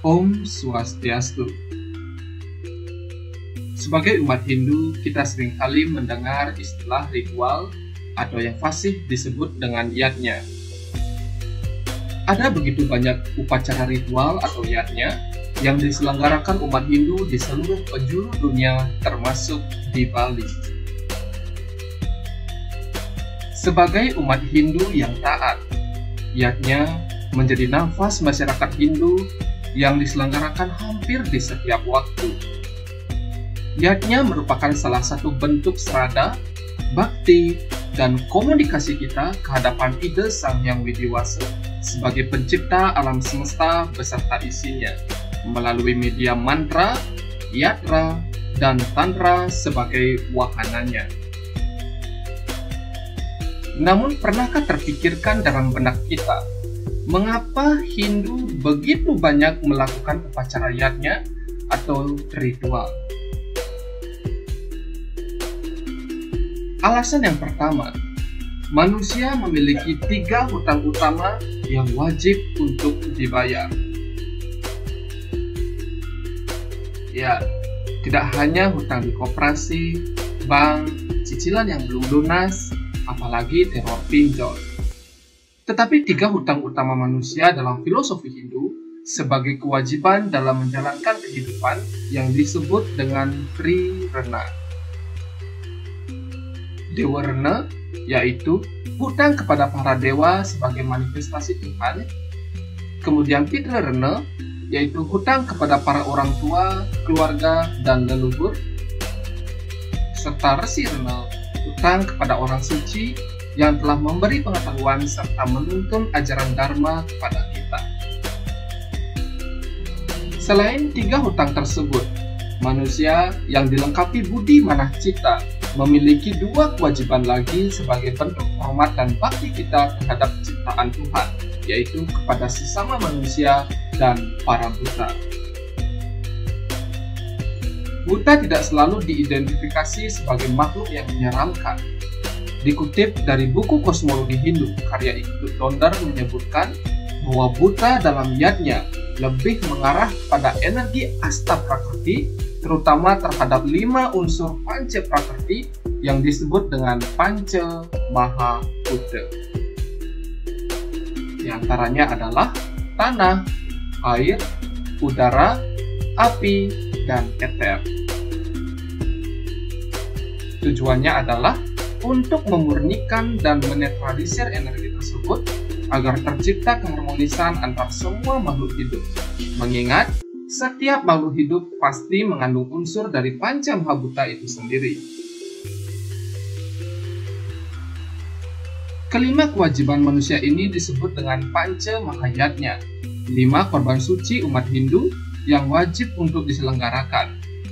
Om Swastiastu. Sebagai umat Hindu, kita seringkali mendengar istilah ritual atau yang fasih disebut dengan yatnya. Ada begitu banyak upacara ritual atau yatnya yang diselenggarakan umat Hindu di seluruh penjuru dunia, termasuk di Bali. Sebagai umat Hindu yang taat, yatnya menjadi nafas masyarakat Hindu yang diselenggarakan hampir di setiap waktu. Yatnya merupakan salah satu bentuk serada, bakti, dan komunikasi kita ke hadapan ide Sang Hyang Widiwasa sebagai pencipta alam semesta beserta isinya, melalui media mantra, yatra, dan tantra sebagai wahananya. Namun, pernahkah terpikirkan dalam benak kita, mengapa Hindu begitu banyak melakukan upacara yatnya atau ritual? Alasan yang pertama, manusia memiliki 3 hutang utama yang wajib untuk dibayar. Ya, tidak hanya hutang di koperasi, bank, cicilan yang belum lunas, apalagi teror pinjol. Tetapi 3 hutang utama manusia dalam filosofi Hindu sebagai kewajiban dalam menjalankan kehidupan yang disebut dengan Trirena. Dewa Rena, yaitu hutang kepada para dewa sebagai manifestasi Tuhan. Kemudian Pitra Rena, yaitu hutang kepada para orang tua, keluarga, dan leluhur. Serta Resi Rena, hutang kepada orang suci yang telah memberi pengetahuan serta menuntun ajaran Dharma kepada kita. Selain 3 hutang tersebut, manusia yang dilengkapi budi manah cita memiliki 2 kewajiban lagi sebagai bentuk hormat dan bakti kita terhadap ciptaan Tuhan, yaitu kepada sesama manusia dan para buta. Buta tidak selalu diidentifikasi sebagai makhluk yang menyeramkan. Dikutip dari buku Kosmologi Hindu karya Ikut Dondar menyebutkan bahwa buta dalam yatnya lebih mengarah pada energi Asta Prakriti, terutama terhadap 5 unsur Panca Prakriti yang disebut dengan Panca Maha Bhuta. Di antaranya adalah tanah, air, udara, api, dan eter. Tujuannya adalah untuk memurnikan dan menetralisir energi tersebut agar tercipta keharmonisan antara semua makhluk hidup. Mengingat setiap makhluk hidup pasti mengandung unsur dari Panca Maha Bhuta itu sendiri. Kelima kewajiban manusia ini disebut dengan Panca Mahayatnya, 5 korban suci umat Hindu yang wajib untuk diselenggarakan.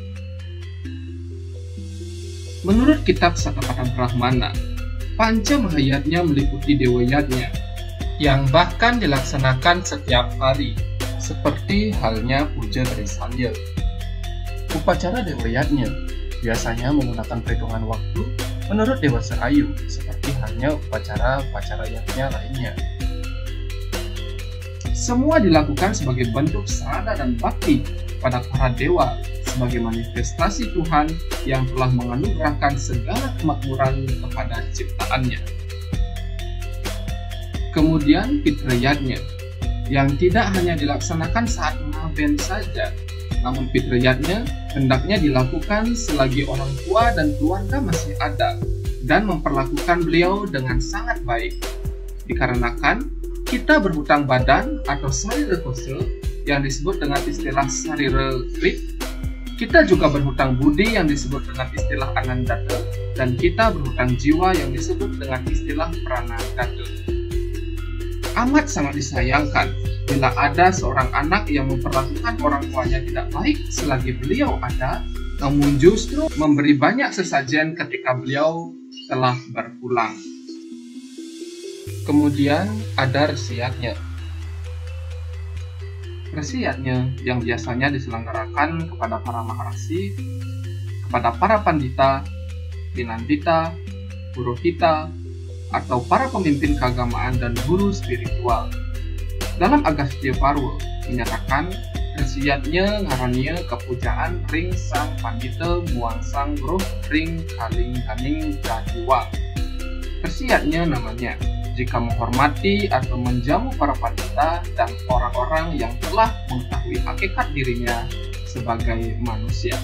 Menurut kitab Satapatha Brahmana, Panca Mahayatnya meliputi Dewa Yatnya, yang bahkan dilaksanakan setiap hari, seperti halnya puja dari Sandya. Upacara Dewa Yatnya biasanya menggunakan perhitungan waktu menurut Dewa Serayu, seperti halnya upacara yatnya lainnya. Semua dilakukan sebagai bentuk serada dan bakti pada para dewa sebagai manifestasi Tuhan yang telah menganugerahkan segala kemakmuran kepada ciptaannya. Kemudian Pitra Yatnya, yang tidak hanya dilaksanakan saat Mahaben saja, namun Pitra Yatnya hendaknya dilakukan selagi orang tua dan keluarga masih ada dan memperlakukan beliau dengan sangat baik. Dikarenakan kita berhutang badan atau sarira kosel yang disebut dengan istilah sarira krit, kita juga berhutang budi yang disebut dengan istilah anandata, dan kita berhutang jiwa yang disebut dengan istilah pranadata. Amat sangat disayangkan bila ada seorang anak yang memperlakukan orang tuanya tidak baik selagi beliau ada, namun justru memberi banyak sesajen ketika beliau telah berpulang. Kemudian ada Resi Yatnya. Resi Yatnya yang biasanya diselenggarakan kepada para maharasi, kepada para pandita, pinandita, purohita, atau para pemimpin keagamaan dan guru spiritual. Dalam Agastya Parwa menyatakan Persiyatnya ngarannya kepujaan ring sang pandita muang sang grup ring kaling kaning jadiwang. Persiyatnya namanya jika menghormati atau menjamu para pandita dan orang-orang yang telah mengetahui hakikat dirinya sebagai manusia.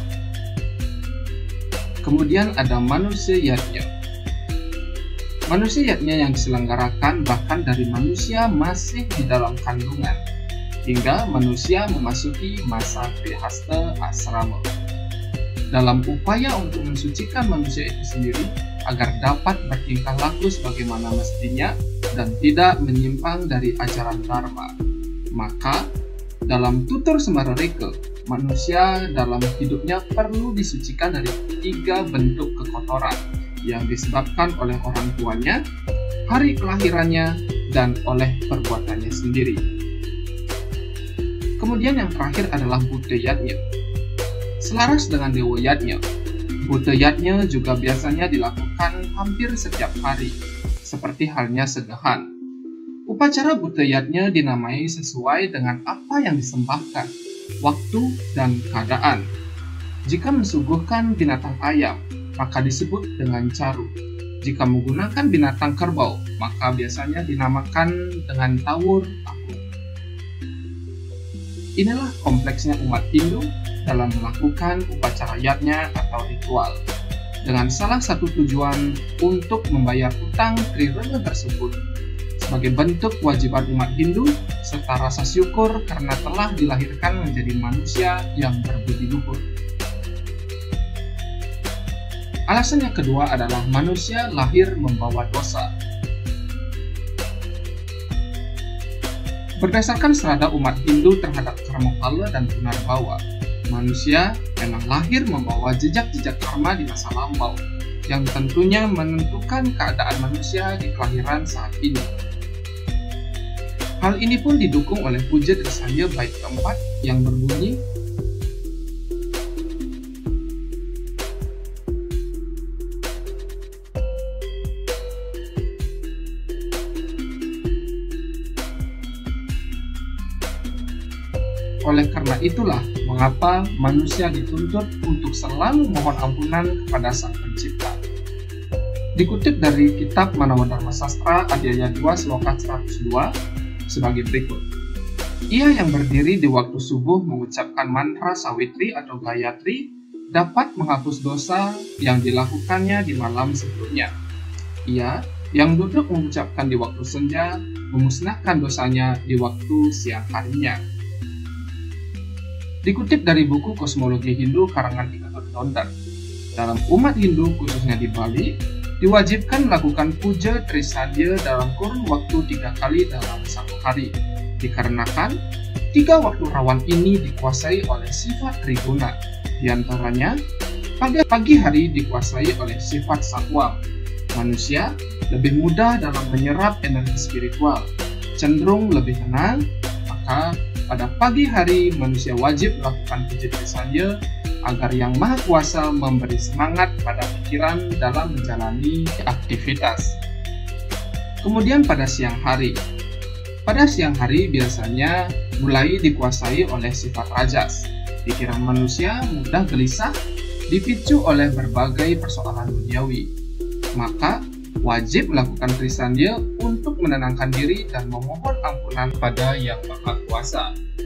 Kemudian ada manusia yatnya. Manusia yatnya yang diselenggarakan bahkan dari manusia masih di dalam kandungan hingga manusia memasuki masa trihasta asrama. Dalam upaya untuk mensucikan manusia itu sendiri agar dapat bertingkah laku sebagaimana mestinya dan tidak menyimpang dari ajaran Dharma, maka dalam tutur Semara Reka, manusia dalam hidupnya perlu disucikan dari 3 bentuk kekotoran yang disebabkan oleh orang tuanya, hari kelahirannya, dan oleh perbuatannya sendiri. Kemudian yang terakhir adalah Buddha Yatnya. Selaras dengan Dewa Yatnya, Buddha Yatnya juga biasanya dilakukan hampir setiap hari, seperti halnya sedahan. Upacara Buddha Yatnya dinamai sesuai dengan apa yang disembahkan, waktu, dan keadaan. Jika mensuguhkan binatang ayam, maka disebut dengan caru. Jika menggunakan binatang kerbau, maka biasanya dinamakan dengan tawur apung. Inilah kompleksnya umat Hindu dalam melakukan upacara yatnya atau ritual, dengan salah satu tujuan untuk membayar utang trirana tersebut sebagai bentuk kewajiban umat Hindu serta rasa syukur karena telah dilahirkan menjadi manusia yang berbudi luhur. Alasan yang kedua adalah manusia lahir membawa dosa. Berdasarkan serada umat Hindu terhadap Karmapala dan Punarbawa, manusia memang lahir membawa jejak-jejak karma di masa lampau, yang tentunya menentukan keadaan manusia di kelahiran saat ini. Hal ini pun didukung oleh puja Trisaya bait keempat yang berbunyi, oleh karena itulah mengapa manusia dituntut untuk selalu mohon ampunan kepada Sang Pencipta. Dikutip dari kitab Manawa Dharma Sastra Adhyaya 2 Sloka 102 sebagai berikut. Ia yang berdiri di waktu subuh mengucapkan mantra Sawitri atau Gayatri dapat menghapus dosa yang dilakukannya di malam sebelumnya. Ia yang duduk mengucapkan di waktu senja memusnahkan dosanya di waktu siang harinya. Dikutip dari buku Kosmologi Hindu karangan Ikatut Dondar, dalam umat Hindu khususnya di Bali, diwajibkan melakukan puja Trisandya dalam kurun waktu 3 kali dalam satu hari, dikarenakan 3 waktu rawan ini dikuasai oleh sifat Triguna, diantaranya pagi hari dikuasai oleh sifat Satwa. Manusia lebih mudah dalam menyerap energi spiritual, cenderung lebih tenang, maka pada pagi hari manusia wajib melakukan puja Trisandya agar Yang Maha Kuasa memberi semangat pada pikiran dalam menjalani aktivitas. Kemudian pada siang hari. Pada siang hari biasanya mulai dikuasai oleh sifat rajas. Pikiran manusia mudah gelisah, dipicu oleh berbagai persoalan duniawi. Maka wajib melakukan Trisandya untuk menenangkan diri dan memohon ampunan pada Yang Maha Kuasa.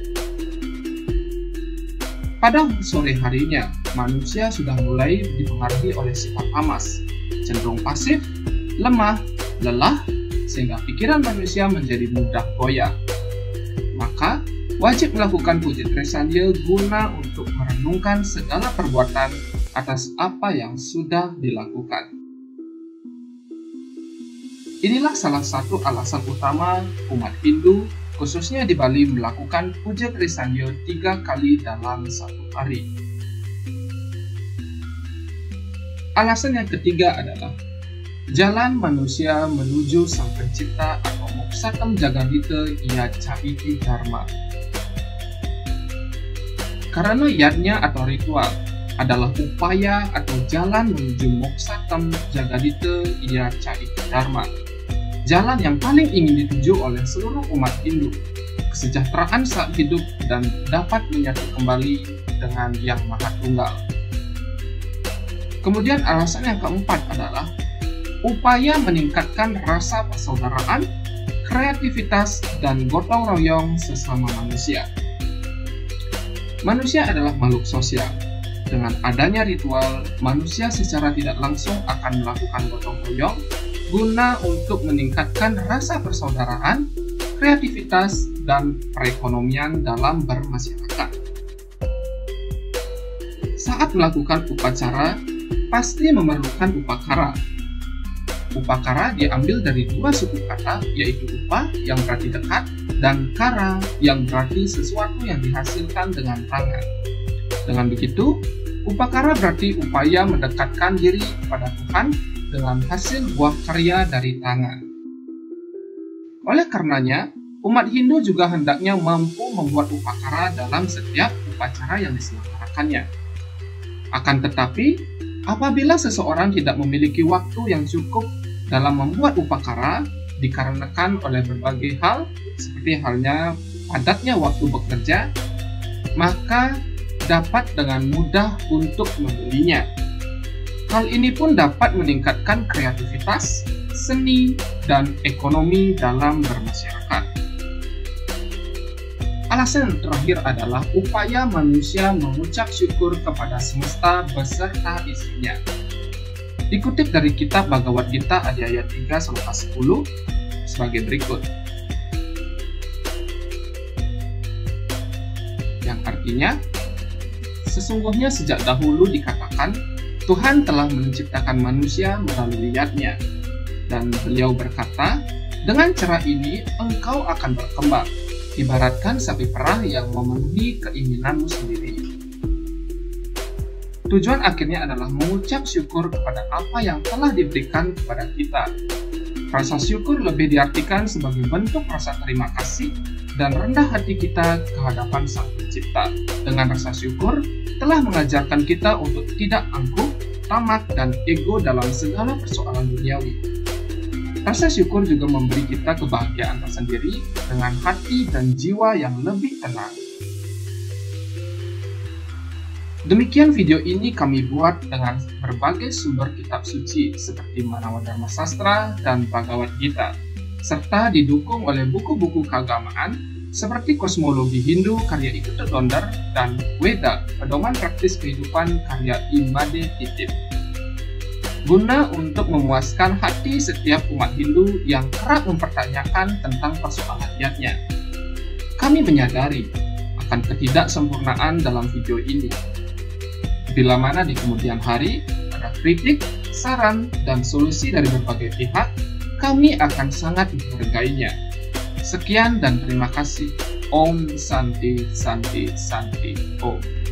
Pada sore harinya, manusia sudah mulai dipengaruhi oleh sifat tamas, cenderung pasif, lemah, lelah, sehingga pikiran manusia menjadi mudah goyah. Maka, wajib melakukan puja Trisandya guna untuk merenungkan segala perbuatan atas apa yang sudah dilakukan. Inilah salah satu alasan utama umat Hindu, khususnya di Bali, melakukan puja Trisandya 3 kali dalam satu hari. Alasan yang ketiga adalah jalan manusia menuju Sang Pencipta atau Moksatam Jagadita Ya Caiti Dharma. Karena yatnya atau ritual adalah upaya atau jalan menuju Moksatam Jagadita Ya Caiti Dharma, jalan yang paling ingin dituju oleh seluruh umat Hindu. kesejahteraan saat hidup, dan dapat menyatu kembali dengan Yang Maha Tunggal. Kemudian alasan yang keempat adalah upaya meningkatkan rasa persaudaraan, kreativitas, dan gotong royong sesama manusia. Manusia adalah makhluk sosial. Dengan adanya ritual, manusia secara tidak langsung akan melakukan gotong royong guna untuk meningkatkan rasa persaudaraan, kreativitas, dan perekonomian dalam bermasyarakat. Saat melakukan upacara, pasti memerlukan upakara. Upakara diambil dari dua suku kata, yaitu upa yang berarti dekat dan kara yang berarti sesuatu yang dihasilkan dengan tangan. Dengan begitu, upakara berarti upaya mendekatkan diri kepada Tuhan dengan hasil buah karya dari tangan. Oleh karenanya, umat Hindu juga hendaknya mampu membuat upakara dalam setiap upacara yang diselenggarakannya. Akan tetapi, apabila seseorang tidak memiliki waktu yang cukup dalam membuat upakara, dikarenakan oleh berbagai hal, seperti halnya padatnya waktu bekerja, maka dapat dengan mudah untuk membelinya. Hal ini pun dapat meningkatkan kreativitas, seni, dan ekonomi dalam bermasyarakat. Alasan yang terakhir adalah upaya manusia mengucap syukur kepada semesta beserta isinya. Dikutip dari kitab Bhagavad Gita ayat 3 sloka 10 sebagai berikut. Yang artinya, sesungguhnya sejak dahulu dikatakan, Tuhan telah menciptakan manusia melalui yadnya. Dan beliau berkata, dengan cara ini engkau akan berkembang, ibaratkan sapi perah yang memenuhi keinginanmu sendiri. Tujuan akhirnya adalah mengucap syukur kepada apa yang telah diberikan kepada kita. Rasa syukur lebih diartikan sebagai bentuk rasa terima kasih dan rendah hati kita ke hadapan Sang Pencipta. Dengan rasa syukur, telah mengajarkan kita untuk tidak angkuh, tamak, dan ego dalam segala persoalan duniawi. Rasa syukur juga memberi kita kebahagiaan tersendiri dengan hati dan jiwa yang lebih tenang. Demikian video ini kami buat dengan berbagai sumber kitab suci seperti Manawadharma Sastra dan Bhagavad Gita, serta didukung oleh buku-buku keagamaan seperti Kosmologi Hindu karya Ikut Donder dan Weda, Pedoman Praktis Kehidupan karya Imade Titip. Guna untuk memuaskan hati setiap umat Hindu yang kerap mempertanyakan tentang persoalan yadnya. Kami menyadari akan ketidaksempurnaan dalam video ini. Bila mana di kemudian hari ada kritik, saran, dan solusi dari berbagai pihak, kami akan sangat menghargainya. Sekian dan terima kasih. Om Santi Santi Santi Om.